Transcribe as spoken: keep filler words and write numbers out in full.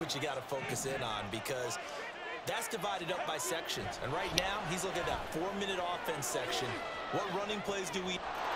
what you got to focus in on, because that's divided up by sections. And right now, he's looking at that four-minute offense section. What running plays do we